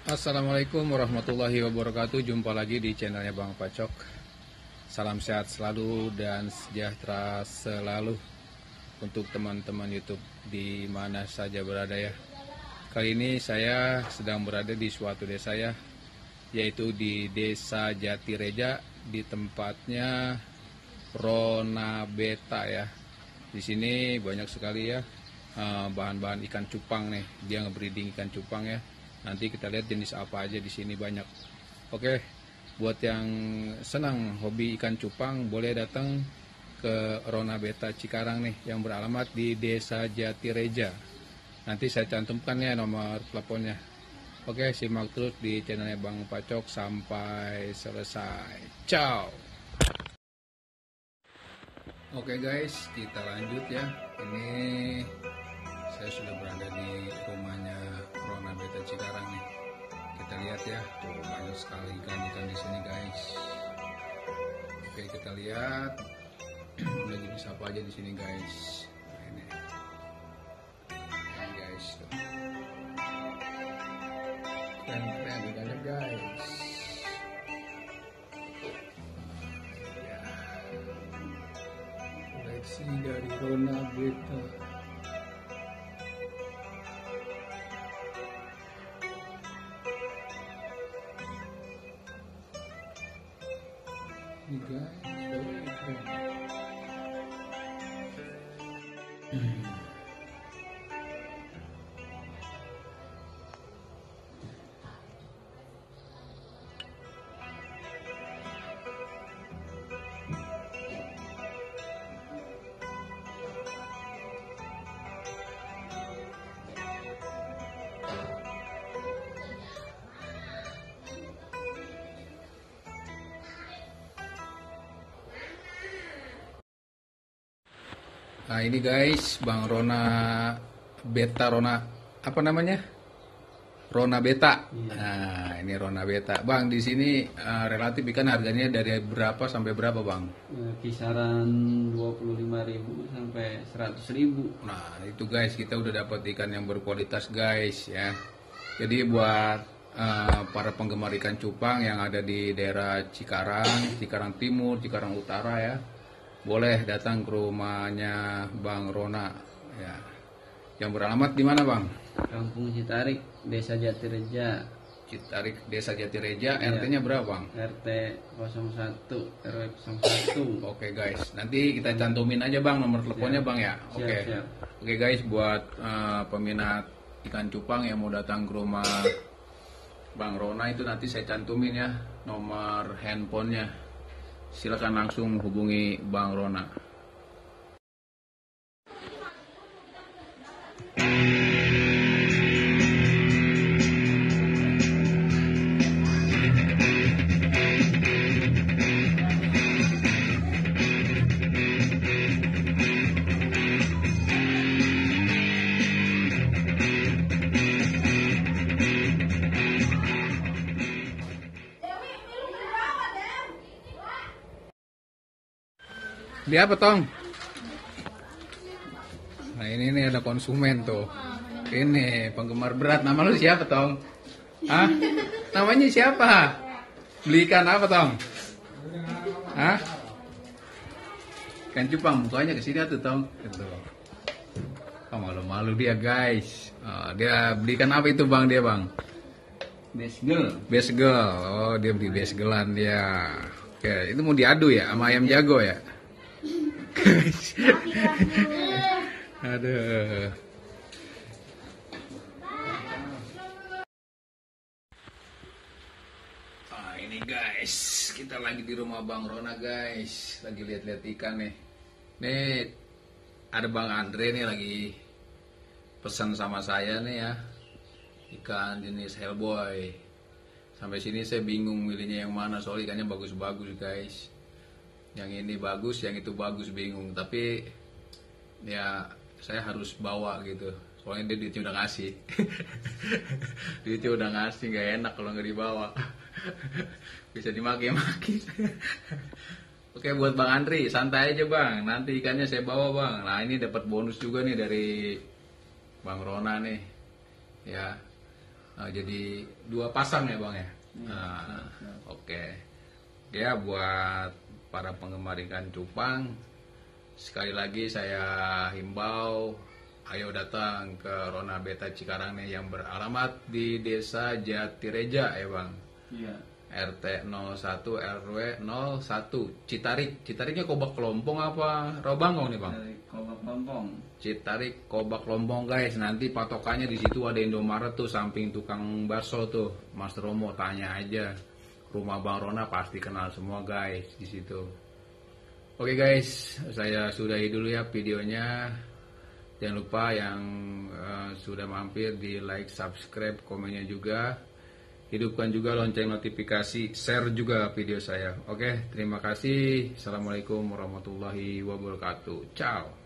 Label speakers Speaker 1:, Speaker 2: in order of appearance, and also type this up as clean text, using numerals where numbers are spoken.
Speaker 1: Assalamualaikum warahmatullahi wabarakatuh. Jumpa lagi di channelnya Bang Pacok. Salam sehat selalu dan sejahtera selalu untuk teman-teman YouTube di mana saja berada ya. Kali ini saya sedang berada di suatu desa ya, yaitu di Desa Jatireja, di tempatnya Rona Beta ya. Di sini banyak sekali ya bahan-bahan ikan cupang nih. Dia ngebreeding ikan cupang ya. Nanti kita lihat jenis apa aja di sini banyak. Oke, buat yang senang hobi ikan cupang boleh datang ke Rona Beta Cikarang nih yang beralamat di Desa Jatireja. Nanti saya cantumkan ya nomor teleponnya. Oke, simak terus di channelnya Bang Pacok sampai selesai. Ciao. Oke guys, kita lanjut ya. Ini saya sudah berada di rumahnya Rona Beta Cikarang nih. Kita lihat ya, tuh banyak sekali ikan-ikan di sini guys. Oke, kita lihat udah jenis apa aja di sini guys. Nah, ini guys, tuh. Keren-keren banyak guys. Ya, koleksi dari Rona Beta. Ini guys, keren. Nah ini guys, Bang Rona Beta, Rona apa namanya? Rona Beta.
Speaker 2: Iya.
Speaker 1: Nah ini Rona Beta, Bang. Di sini relatif ikan harganya dari berapa sampai berapa, Bang?
Speaker 2: Kisaran 25.000 sampai 100.000.
Speaker 1: Nah itu guys, kita udah dapat ikan yang berkualitas guys ya. Jadi buat para penggemar ikan cupang yang ada di daerah Cikarang, Cikarang Timur, Cikarang Utara ya, boleh datang ke rumahnya Bang Rona ya. Yang beralamat di mana, Bang?
Speaker 2: Kampung Citarik, Desa Jatireja.
Speaker 1: Citarik, Desa Jatireja.
Speaker 2: Iya.
Speaker 1: RT-nya berapa, Bang?
Speaker 2: RT 01, RW 01.
Speaker 1: Oke guys, nanti kita cantumin aja Bang nomor teleponnya
Speaker 2: Siap.
Speaker 1: Bang ya.
Speaker 2: Siap,
Speaker 1: Oke.
Speaker 2: siap.
Speaker 1: Oke guys, buat peminat ikan cupang yang mau datang ke rumah Bang Rona itu nanti saya cantumin ya nomor handphonenya. Silakan langsung hubungi Bang Rona. Dia apa, Tong? Nah ini nih ada konsumen tuh. Ini penggemar berat. Nama lu siapa, Tong? Hah? Namanya siapa? Beli ikan apa, Tong? Hah? Ikan cupang, bukanya ke sini tuh, Tong. Gitu. Oh, malu-malu dia, guys. Oh, dia beli ikan apa itu, Bang, dia, Bang?
Speaker 2: Besgel.
Speaker 1: Besgel. Oh, dia beli besgelan dia. Oke, itu mau diadu ya sama ayam jago ya? Aduh. Ah, ini guys, kita lagi di rumah Bang Rona guys, lagi lihat-lihat ikan nih. Nih ada Bang Andre nih lagi pesan sama saya nih ya, ikan jenis Hellboy. Sampai sini saya bingung milihnya yang mana, soalnya ikannya bagus-bagus guys. Yang ini bagus, yang itu bagus, bingung. Tapi ya saya harus bawa gitu, soalnya dia duitnya udah ngasih. Duitnya udah ngasih, nggak enak kalau nggak dibawa. Bisa dimaki-maki. Oke, buat Bang Andri, santai aja Bang, nanti ikannya saya bawa Bang. Nah ini dapat bonus juga nih dari Bang Rona nih ya. Jadi 2 pasang ya Bang ya. Oke. Ya, buat para penggemar ikan cupang, sekali lagi saya himbau, ayo datang ke Rona Beta Cikarang nih, yang beralamat di Desa Jatireja ya Bang.
Speaker 2: Iya.
Speaker 1: RT 01 RW 01 Citarik. Citariknya Kobak Kelompong apa Robangong nih Bang?
Speaker 2: Dari Kobak Lompong.
Speaker 1: Citarik Kobak Lompong guys. Nanti patokannya di situ ada Indomaret tuh, samping tukang bakso tuh. Mas Romo tanya aja. Rumah Bang Rona pasti kenal semua guys di situ. Oke guys, saya sudahi dulu ya videonya. Jangan lupa yang sudah mampir di like, subscribe, komennya juga. Hidupkan juga lonceng notifikasi, share juga video saya. Oke, terima kasih. Assalamualaikum warahmatullahi wabarakatuh. Ciao.